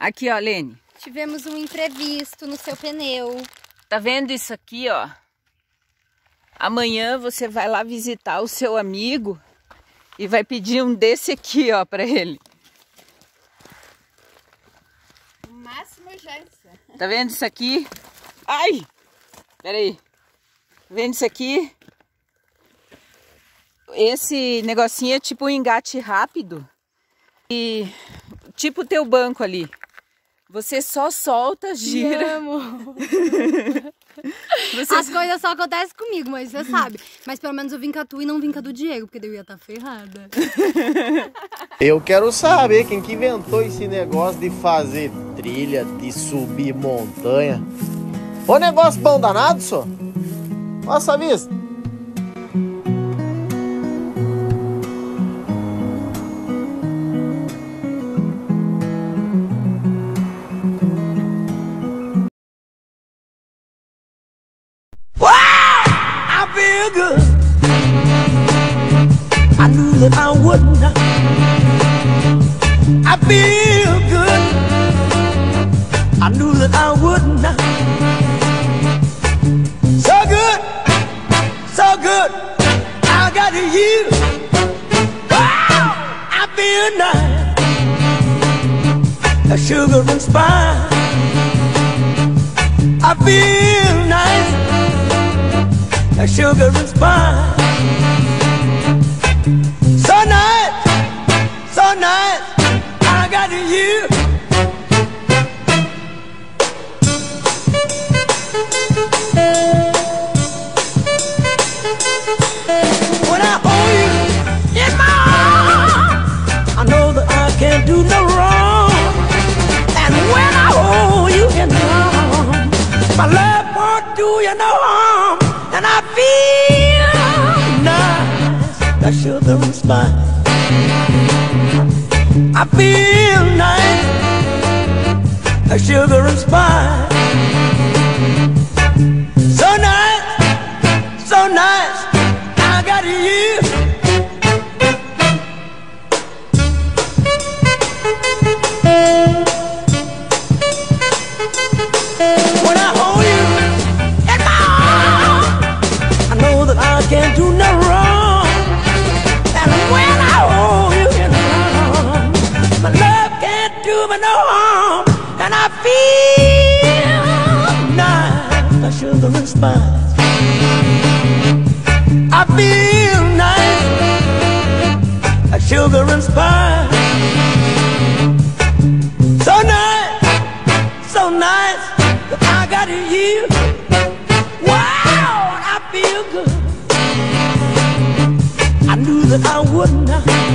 Aqui, ó, Lene. Tivemos um imprevisto no seu pneu. Tá vendo isso aqui, ó? Amanhã você vai lá visitar o seu amigo e vai pedir um desse aqui, ó, pra ele. O máximo urgência. Tá vendo isso aqui? Ai! Peraí. Tá vendo isso aqui? Esse negocinho é tipo um engate rápido. E tipo o teu banco ali. Você só solta, gira. As coisas só acontecem comigo, mas você sabe. Mas pelo menos eu vim com a tua e não vim com a do Diego, porque daí eu ia estar ferrada. Eu quero saber quem que inventou esse negócio de fazer trilha, de subir montanha. Ô negócio bom danado, só. Nossa vista. Good. I knew that I wouldn't. I feel good. I knew that I wouldn't. So good, so good. I got you. Wow, I feel nice. A sugar and spice. I feel nice. A sugar and spice. So nice, so nice. I got you. When I hold you in my arms, I know that I can't do no wrong. And when I hold you in my arms, my love won't do you no harm. And I feel nice, that sugar and spice. I feel nice, that sugar and spice. So nice, so nice, I got you. When I hold you in my arms, I know that I can't do no wrong. And when I hold you in my arms, my love can't do me no harm. And I feel nice, like sugar and spice. I feel nice, like sugar and spice. So nice, so nice, I got you. Wow, I feel good. I knew that I wouldn't.